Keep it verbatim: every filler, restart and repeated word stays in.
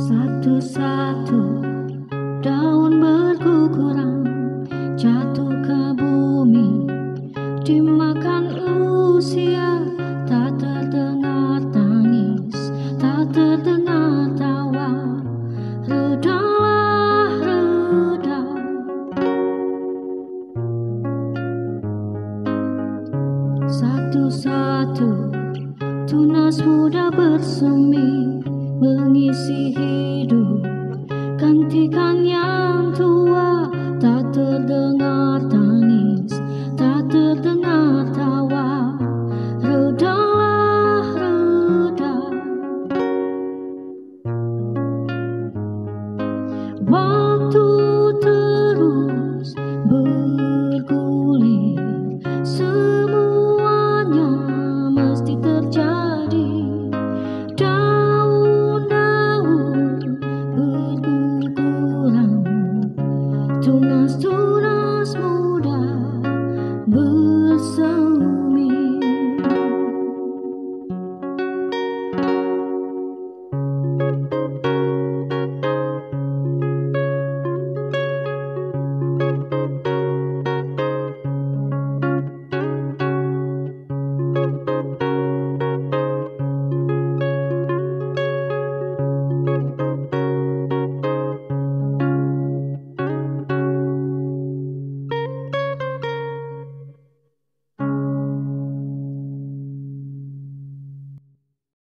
Satu-satu daun berguguran jatuh ke bumi, dimakan usia. Tak terdengar tangis, tak terdengar tawa. Redalah, reda. Satu-satu tunas muda bersemi, mengisi hidup, gantikan yang tua. Tak terdengar